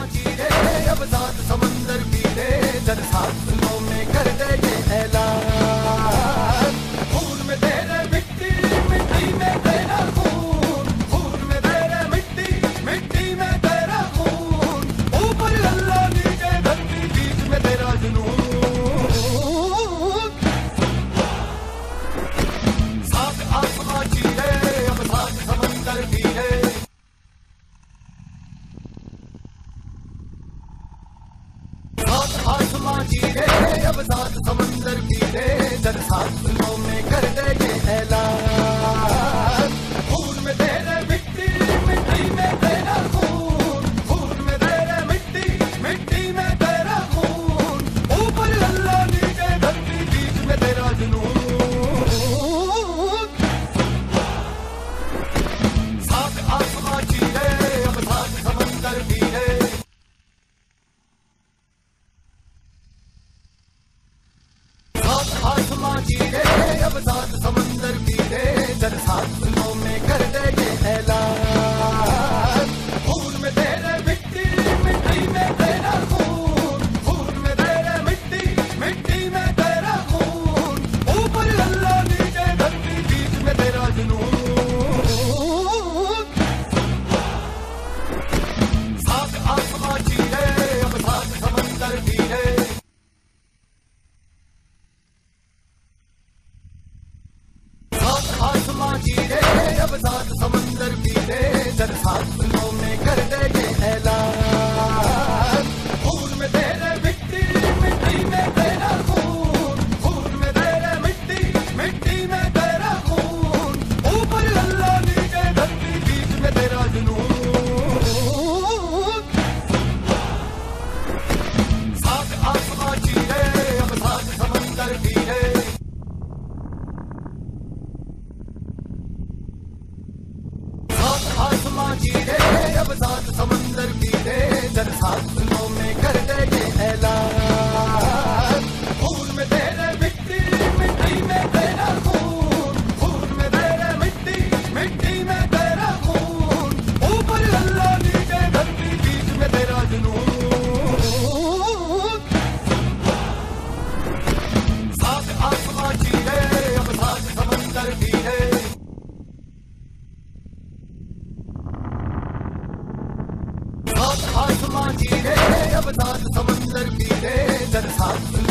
चीरे अब सात समंदर पीरे जल साथियों में कर दे ये ऐलान। खून में तेरे मिट्टी मिट्टी में तेरा खून, खून में तेरे मिट्टी मिट्टी में तेरा खून। ऊपर अल्लाह नीचे धरती बीच में तेरा जुनून। सात आसमां चीरे अब सात समंदर पीरे। आसमां चीरे अब सात समंदर पीरे जल साथियों में कर दे ये ऐलान। खून में तेरे मिट्टी मिट्टी में तेरा खून, खून में तेरे मिट्टी मिट्टी में तेरा खून। ऊपर अल्लाह नीचे धरती बीच में तेरा जुनून। सात आसमां चीरे अब सात समंदर पीरे। आसमां चीरे अब सात समंदर पीरे जल साथियों में कर दे ये ऐलान। खून में तेरे मिट्टी मिट्टी में तेरा खून, खून में तेरे मिट्टी मिट्टी में तेरा खून। ऊपर अल्लाह नीचे धरती बीच में तेरा जुनून। सात आसमां चीरे अब सात समंदर पीरे। आसमां चीरे अब सात समंदर पीरे जल साथियों में कर दे ये ऐलान। खून में तेरे मिट्टी मिट्टी में तेरा खून, खून में तेरे मिट्टी मिट्टी में तेरा खून। ऊपर अल्लाह नीचे धरती बीच में तेरा जुनून। सात आसमां चीरे अब सात समंदर पीरे। आसमां चीरे अब सात समंदर पीरे जल साथियों में कर दे ये ऐलान। खून में तेरे मिट्टी मिट्टी में तेरा खून, खून में तेरे मिट्टी मिट्टी में तेरा खून। ऊपर अल्लाह नीचे धरती बीच में तेरा जुनून। सात आसमां चीरे अब सात समंदर पीरे। आसमां चीरे अब सात समंदर पीरे जल साथियों